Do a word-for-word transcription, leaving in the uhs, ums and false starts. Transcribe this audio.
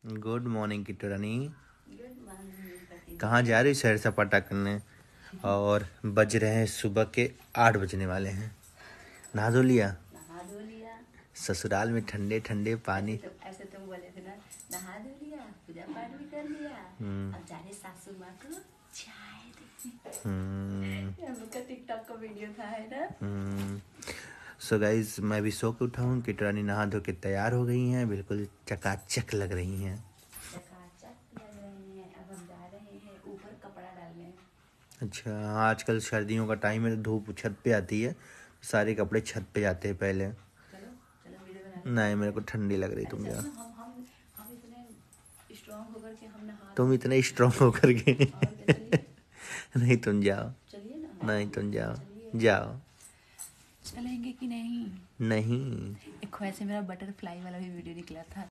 Good morning Kittu Rani. Good morning. कहाँ जा रही सैर सपाटा करने? और बज रहे हैं सुबह के आठ बजने वाले हैं। नहा धो लिया? नहा धो लिया। ससुराल में ठंडे ठंडे पानी। ऐसे तुम ऐसे तुम बोले थे ना, नहा धो लिया, पूजा पाठ भी कर लिया, अब जा रहे सासू माँ को चाय देने। हम लोग का टिकटॉक का वीडियो था, है ना। सो गाइज मैं भी सो के उठा हूँ। किट्टू रानी नहा धो के तैयार हो गई हैं, बिल्कुल चकाचक लग रही हैं। चकाचक लग रहे हैं। अब हम जा रहे हैं ऊपर कपड़ा डालने। अच्छा हाँ, आजकल सर्दियों का टाइम है तो धूप छत पे आती है, सारे कपड़े छत पे जाते हैं पहले। चलो चलो वीडियो बना। नहीं मेरे को ठंडी लग रही, तुम जाओ। हम हम हम इतने स्ट्रांग होकर के हम नहा। तुम इतने स्ट्रांग होकर के नहीं तुम जाओ। चलिए ना। नहीं तुम जाओ, जाओ। चलेंगे कि नहीं? नहीं एक वैसे मेरा बटरफ्लाई वाला भी वीडियो निकला था।